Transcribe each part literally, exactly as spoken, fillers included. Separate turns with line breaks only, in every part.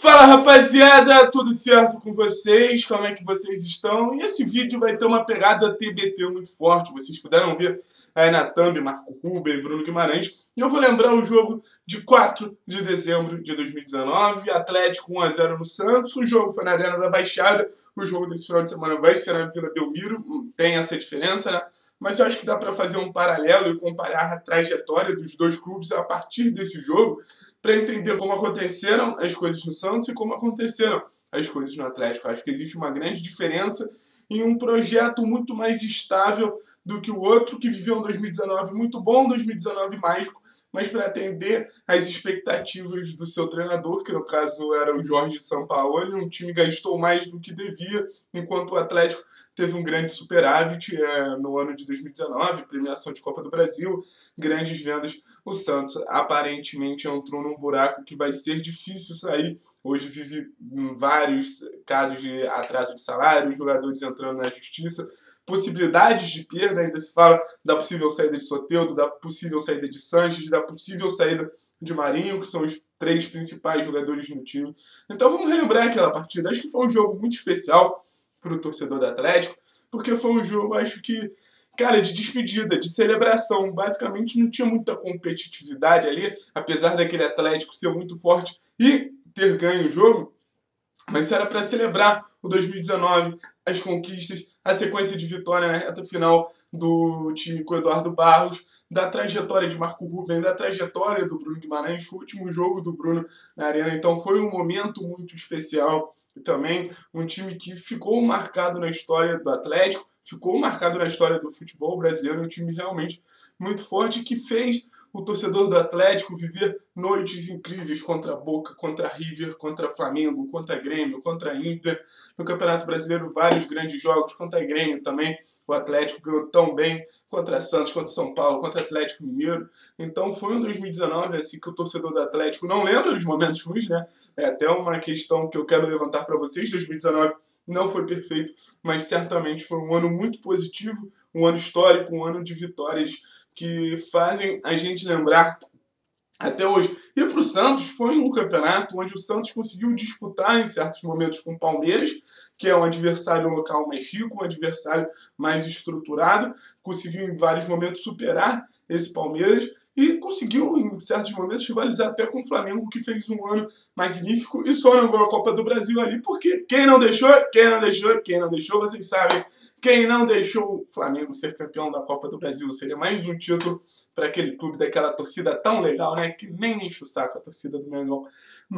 Fala, rapaziada, tudo certo com vocês? Como é que vocês estão? E esse vídeo vai ter uma pegada T B T muito forte. Vocês puderam ver aí na thumb, Marco Ruben, Bruno Guimarães. E eu vou lembrar o jogo de quatro de dezembro de dois mil e dezenove, Atlético um a zero no Santos. O jogo foi na Arena da Baixada. O jogo desse final de semana vai ser na Vila Belmiro. Tem essa diferença, né? Mas eu acho que dá para fazer um paralelo e comparar a trajetória dos dois clubes a partir desse jogo para entender como aconteceram as coisas no Santos e como aconteceram as coisas no Atlético. Acho que existe uma grande diferença em um projeto muito mais estável do que o outro, que viveu um dois mil e dezenove muito bom, dois mil e dezenove mágico, mas para atender às expectativas do seu treinador, que no caso era o Jorge Sampaoli. Um time gastou mais do que devia, enquanto o Atlético teve um grande superávit é, no ano de dois mil e dezenove, premiação de Copa do Brasil, grandes vendas. O Santos aparentemente entrou num buraco que vai ser difícil sair. Hoje vive vários casos de atraso de salário, jogadores entrando na justiça, possibilidades de perda. Ainda se fala da possível saída de Soteldo, da possível saída de Sanches, da possível saída de Marinho, que são os três principais jogadores no time. Então vamos relembrar aquela partida. Acho que foi um jogo muito especial para o torcedor do Atlético, porque foi um jogo, acho que, cara, de despedida, de celebração. Basicamente não tinha muita competitividade ali, apesar daquele Atlético ser muito forte e ter ganho o jogo, mas era para celebrar o dois mil e dezenove, as conquistas, a sequência de vitória na reta final do time com o Eduardo Barros, da trajetória de Marco Ruben, da trajetória do Bruno Guimarães, o último jogo do Bruno na Arena. Então foi um momento muito especial e também um time que ficou marcado na história do Atlético, ficou marcado na história do futebol brasileiro, um time realmente muito forte que fez o torcedor do Atlético viver noites incríveis contra Boca, contra River, contra Flamengo, contra Grêmio, contra Inter. No Campeonato Brasileiro, vários grandes jogos, contra Grêmio também. O Atlético ganhou tão bem, contra Santos, contra São Paulo, contra Atlético Mineiro. Então foi um dois mil e dezenove assim que o torcedor do Atlético não lembra dos momentos ruins, né? É até uma questão que eu quero levantar para vocês. dois mil e dezenove não foi perfeito, mas certamente foi um ano muito positivo, um ano histórico, um ano de vitórias que fazem a gente lembrar até hoje. E para o Santos foi um campeonato onde o Santos conseguiu disputar em certos momentos com o Palmeiras, que é um adversário local mais chico, um adversário mais estruturado, conseguiu em vários momentos superar esse Palmeiras e conseguiu em certos momentos rivalizar até com o Flamengo, que fez um ano magnífico e só não ganhou a Copa do Brasil ali, porque quem não deixou, quem não deixou, quem não deixou, vocês sabem. Quem não deixou o Flamengo ser campeão da Copa do Brasil? Seria mais um título para aquele clube daquela torcida tão legal, né? Que nem enche o saco a torcida do Mengão.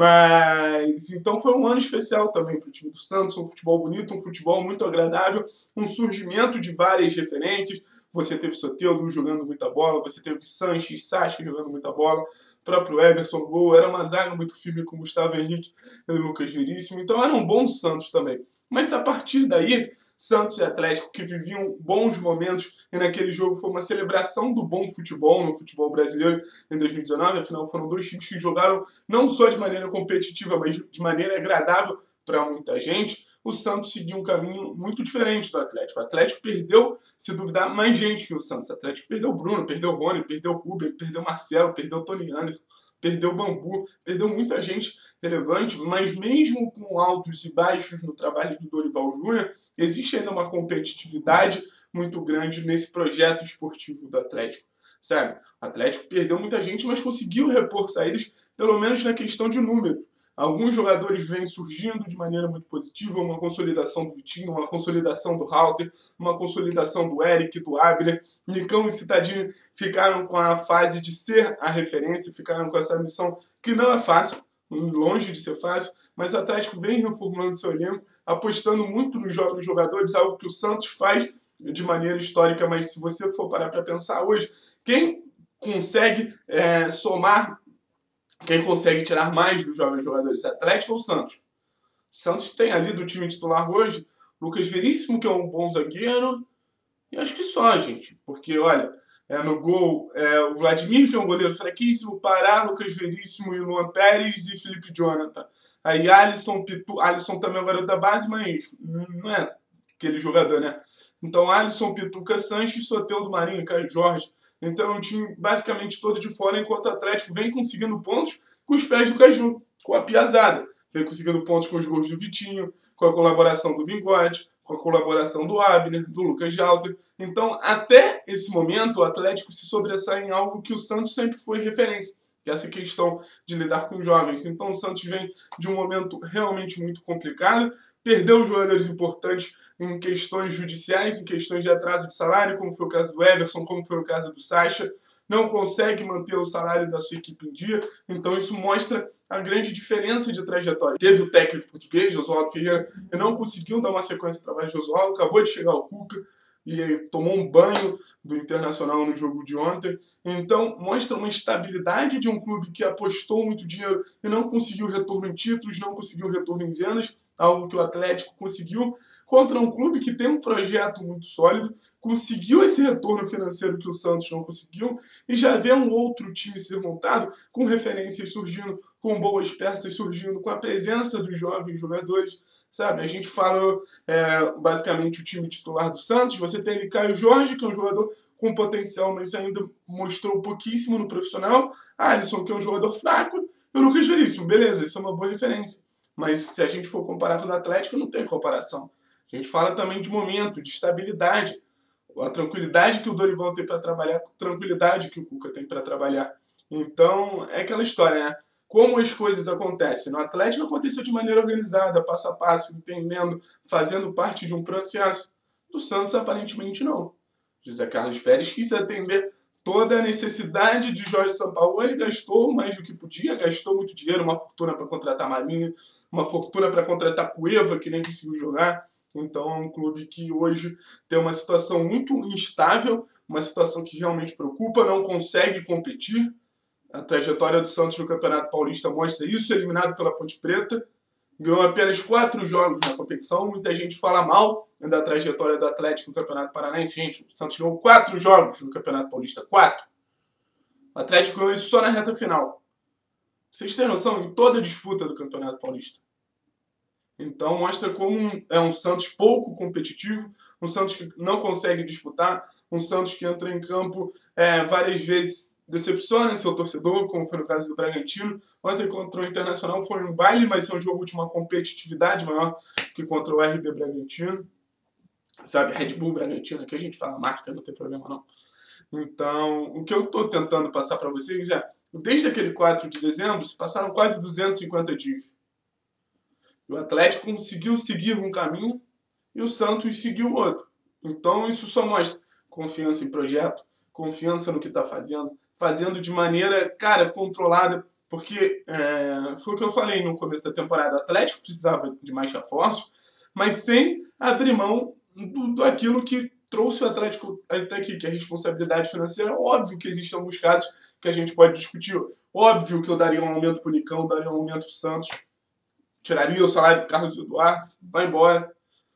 Mas então foi um ano especial também para o time do Santos, um futebol bonito, um futebol muito agradável, um surgimento de várias referências. Você teve Soteldo jogando muita bola, você teve Sanches, Sacha jogando muita bola, o próprio Ederson Gol, era uma zaga muito firme com Gustavo Henrique e Lucas Veríssimo. Então era um bom Santos também. Mas a partir daí, Santos e Atlético, que viviam bons momentos, e naquele jogo foi uma celebração do bom futebol no futebol brasileiro em dois mil e dezenove. Afinal, foram dois times que jogaram não só de maneira competitiva, mas de maneira agradável para muita gente. O Santos seguiu um caminho muito diferente do Atlético. O Atlético perdeu, se duvidar, mais gente que o Santos. O Atlético perdeu o Bruno, perdeu o Rony, perdeu o Ruben, perdeu o Marcelo, perdeu o Tony Anderson, perdeu o Bambu, perdeu muita gente relevante, mas mesmo com altos e baixos no trabalho do Dorival Júnior, existe ainda uma competitividade muito grande nesse projeto esportivo do Atlético, sabe? O Atlético perdeu muita gente, mas conseguiu repor saídas, pelo menos na questão de número. Alguns jogadores vêm surgindo de maneira muito positiva, uma consolidação do Vitinho, uma consolidação do Halter, uma consolidação do Eric, do Abner. Nicão e Citadinho ficaram com a fase de ser a referência, ficaram com essa missão que não é fácil, longe de ser fácil, mas o Atlético vem reformulando seu elenco, apostando muito nos jovens jogadores, algo que o Santos faz de maneira histórica, mas se você for parar para pensar hoje, quem consegue é, somar, quem consegue tirar mais dos jovens jogadores, Atlético ou Santos? Santos tem ali do time titular hoje Lucas Veríssimo, que é um bom zagueiro, e acho que só, gente, porque, olha, é, no gol, é, o Vladimir, que é um goleiro fraquíssimo, Pará, Lucas Veríssimo e Luan Pérez e Felipe Jonathan. Aí Alisson, Pitu, Alisson também é um garoto da base, mas não é aquele jogador, né? Então Alisson, Pituca, Sanches, Soteldo, Marinho, Caio Jorge. Então é um time basicamente todo de fora, enquanto o Atlético vem conseguindo pontos com os pés do Caju, com a piazada. vem conseguindo pontos com os gols do Vitinho, com a colaboração do Bigode, com a colaboração do Abner, do Lucas Jalter. Então, até esse momento, o Atlético se sobressai em algo que o Santos sempre foi referência, que é essa questão de lidar com jovens. Então, o Santos vem de um momento realmente muito complicado, perdeu jogadores importantes em questões judiciais, em questões de atraso de salário, como foi o caso do Everson, como foi o caso do Sacha, não consegue manter o salário da sua equipe em dia, então isso mostra a grande diferença de trajetória. Teve o técnico português, Josualdo Ferreira, e não conseguiu dar uma sequência de trabalho de Josualdo, acabou de chegar o Cuca, e tomou um banho do Internacional no jogo de ontem. Então, mostra uma estabilidade de um clube que apostou muito dinheiro e não conseguiu retorno em títulos, não conseguiu retorno em vendas, algo que o Atlético conseguiu, contra um clube que tem um projeto muito sólido, conseguiu esse retorno financeiro que o Santos não conseguiu, e já vê um outro time ser montado, com referências surgindo, com boas peças surgindo, com a presença dos jovens jogadores, sabe? A gente fala é, basicamente o time titular do Santos, você tem ali Caio Jorge, que é um jogador com potencial, mas ainda mostrou pouquíssimo no profissional, Alisson, que é um jogador fraco, e o Lucas Veríssimo, beleza, isso é uma boa referência. Mas se a gente for comparar com o Atlético, não tem comparação. A gente fala também de momento, de estabilidade, a tranquilidade que o Dorival tem para trabalhar, a tranquilidade que o Cuca tem para trabalhar. Então, é aquela história, né? Como as coisas acontecem. No Atlético aconteceu de maneira organizada, passo a passo, entendendo, fazendo parte de um processo. Do Santos, aparentemente, não. José Carlos Pérez quis atender toda a necessidade de Jorge Sampaoli, ele gastou mais do que podia, gastou muito dinheiro, uma fortuna para contratar Marinho, uma fortuna para contratar Cueva, que nem conseguiu jogar. Então é um clube que hoje tem uma situação muito instável, uma situação que realmente preocupa, não consegue competir. A trajetória do Santos no Campeonato Paulista mostra isso, eliminado pela Ponte Preta. Ganhou apenas quatro jogos na competição. Muita gente fala mal da trajetória do Atlético no Campeonato Paranaense. Gente, o Santos ganhou quatro jogos no Campeonato Paulista. Quatro. O Atlético ganhou isso só na reta final. Vocês têm noção em toda a disputa do Campeonato Paulista? Então mostra como é um Santos pouco competitivo, um Santos que não consegue disputar, um Santos que entra em campo é, várias vezes decepciona seu torcedor, como foi no caso do Bragantino. Ontem contra o Internacional foi um baile, mas é um jogo de uma competitividade maior que contra o R B Bragantino. Sabe, Red Bull Bragantino, aqui a gente fala marca, não tem problema não. Então, o que eu estou tentando passar para vocês é, desde aquele quatro de dezembro, se passaram quase duzentos e cinquenta dias. O Atlético conseguiu seguir um caminho e o Santos seguiu outro. Então isso só mostra confiança em projeto, confiança no que está fazendo, fazendo de maneira, cara, controlada, porque é, foi o que eu falei no começo da temporada. O Atlético precisava de mais reforço, mas sem abrir mão do, do aquilo que trouxe o Atlético até aqui, que é a responsabilidade financeira. Óbvio que existem alguns casos que a gente pode discutir. Óbvio que eu daria um aumento para o Nicão, daria um aumento para o Santos, tiraria o salário do Carlos Eduardo, vai embora.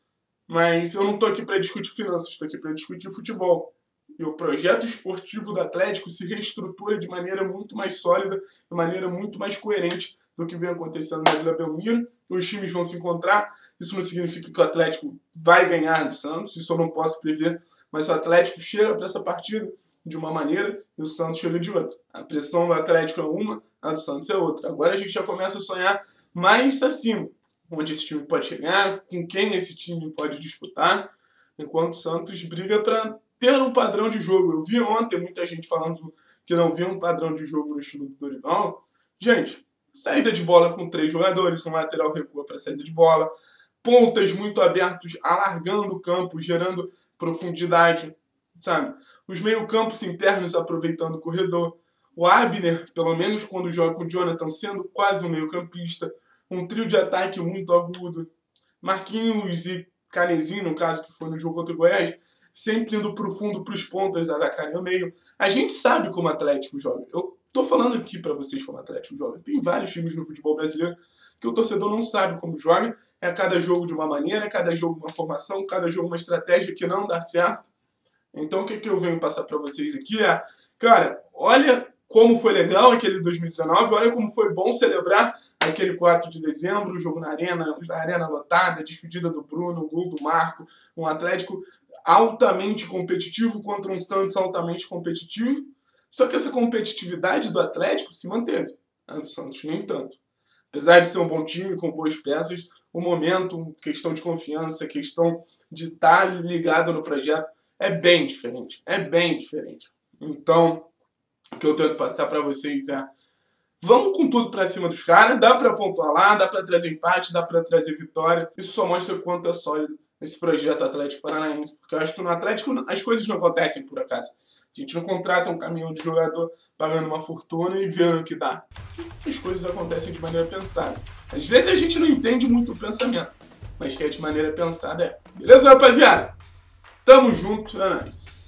Mas eu não estou aqui para discutir finanças, estou aqui para discutir futebol. E o projeto esportivo do Atlético se reestrutura de maneira muito mais sólida, de maneira muito mais coerente do que vem acontecendo na Vila Belmiro. Os times vão se encontrar. Isso não significa que o Atlético vai ganhar do Santos, isso eu não posso prever. Mas o Atlético chega para essa partida de uma maneira e o Santos chega de outra. A pressão do Atlético é uma, a do Santos é outra. Agora a gente já começa a sonhar mais acima, onde esse time pode chegar, com quem esse time pode disputar, enquanto o Santos briga para ter um padrão de jogo. Eu vi ontem muita gente falando que não via um padrão de jogo no estilo do Dorival. Gente, saída de bola com três jogadores, um lateral recua para saída de bola, pontas muito abertos, alargando o campo, gerando profundidade, sabe? Os meio-campos internos aproveitando o corredor. O Abner, pelo menos quando joga com o Jonathan, sendo quase um meio-campista. Um trio de ataque muito agudo. Marquinhos e Canezinho, no caso que foi no jogo contra o Goiás, sempre indo pro fundo, pros pontas, Aracari no meio. A gente sabe como o Atlético joga. Eu tô falando aqui para vocês como o Atlético joga. Tem vários times no futebol brasileiro que o torcedor não sabe como joga. É cada jogo de uma maneira, cada jogo uma formação, cada jogo uma estratégia que não dá certo. Então o que, que eu venho passar para vocês aqui é, cara, olha como foi legal aquele dois mil e dezenove, olha como foi bom celebrar aquele quatro de dezembro, o jogo na arena, na arena lotada, despedida do Bruno, gol do Marco, um Atlético altamente competitivo contra um Santos altamente competitivo. Só que essa competitividade do Atlético se manteve, a do Santos nem tanto. Apesar de ser um bom time, com boas peças, o momento, questão de confiança, questão de estar ligado no projeto, é bem diferente. É bem diferente. Então, o que eu tento passar para vocês é: vamos com tudo pra cima dos caras, dá pra pontuar lá, dá pra trazer empate, dá pra trazer vitória. Isso só mostra o quanto é sólido esse projeto Atlético Paranaense. Porque eu acho que no Atlético as coisas não acontecem por acaso. A gente não contrata um caminhão de jogador pagando uma fortuna e vendo o que dá. As coisas acontecem de maneira pensada. Às vezes a gente não entende muito o pensamento, mas que é de maneira pensada é. Beleza, rapaziada? Tamo junto, é nóis.